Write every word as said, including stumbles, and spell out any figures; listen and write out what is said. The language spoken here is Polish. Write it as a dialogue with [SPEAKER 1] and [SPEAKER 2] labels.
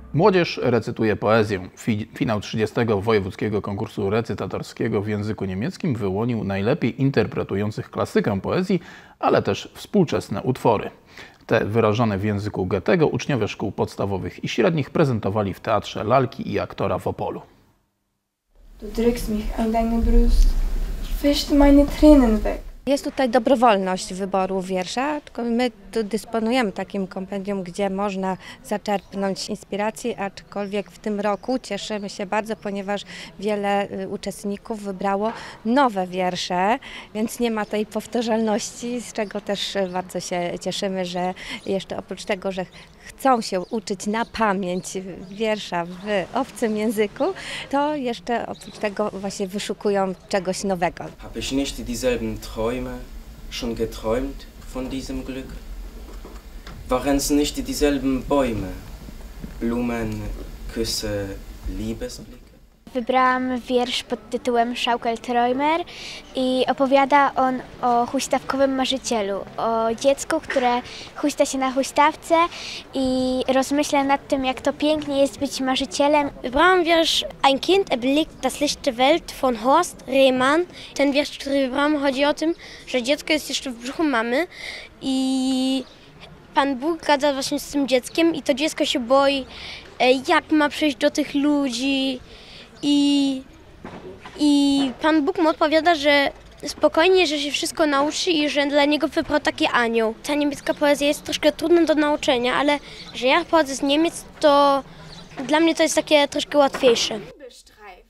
[SPEAKER 1] Młodzież recytuje poezję. Finał trzydziestego Wojewódzkiego Konkursu Recytatorskiego w języku niemieckim wyłonił najlepiej interpretujących klasykę poezji, ale też współczesne utwory. Te wyrażone w języku Goethego uczniowie szkół podstawowych i średnich prezentowali w Teatrze Lalki i Aktora w Opolu.
[SPEAKER 2] Du drückst mich an deine Brust, wischst meine Tränen weg.
[SPEAKER 3] Jest tutaj dobrowolność wyboru wiersza, tylko my tu dysponujemy takim kompendium, gdzie można zaczerpnąć inspiracji, aczkolwiek w tym roku cieszymy się bardzo, ponieważ wiele uczestników wybrało nowe wiersze, więc nie ma tej powtarzalności, z czego też bardzo się cieszymy, że jeszcze oprócz tego, że chcą się uczyć na pamięć wiersza w obcym języku, to jeszcze oprócz tego właśnie wyszukują czegoś nowego.
[SPEAKER 4] Habe ich nicht dieselben Träume schon geträumt von diesem Glück? Waren es nicht dieselben Bäume, Blumen, Küsse, Liebesblicke?
[SPEAKER 5] Wybrałam wiersz pod tytułem Schaukelträumer i opowiada on o huśtawkowym marzycielu, o dziecku, które huśta się na huśtawce i rozmyśla nad tym, jak to pięknie jest być marzycielem.
[SPEAKER 6] Wybrałam wiersz Ein Kind erblickt das Licht der Welt von Horst Rehmann. Ten wiersz, który wybrałam, chodzi o tym, że dziecko jest jeszcze w brzuchu mamy i Pan Bóg gada właśnie z tym dzieckiem i to dziecko się boi, jak ma przejść do tych ludzi. I, I Pan Bóg mu odpowiada, że spokojnie, że się wszystko nauczy i że dla niego wybrał taki anioł. Ta niemiecka poezja jest troszkę trudna do nauczenia, ale że ja pochodzę z Niemiec, to dla mnie to jest takie troszkę łatwiejsze.